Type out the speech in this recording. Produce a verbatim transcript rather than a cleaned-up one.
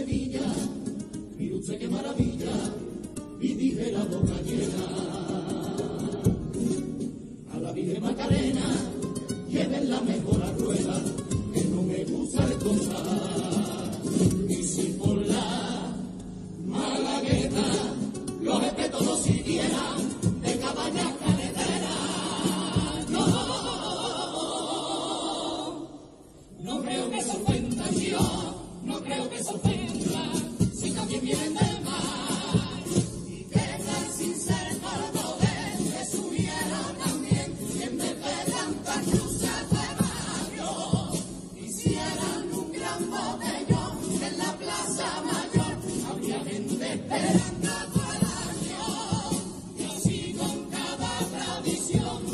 Sevilla, mire usted qué maravilla, y dije la boca llena. A la Virgen Macarena, lleven la mejor rueda, que no me gusta el cosar. Y si por la Malagueta los respetos no siguieran de caballas carreteras, no, no creo que se ofenda yo, no creo que se ofenda, si también vienen del mar, y quedan sin ser cordobés, que subiera también, y en vez de tantas luces de barrio, hicieran un gran botellón en la Plaza Mayor, habría gente esperando todo el año, y así con cada tradición.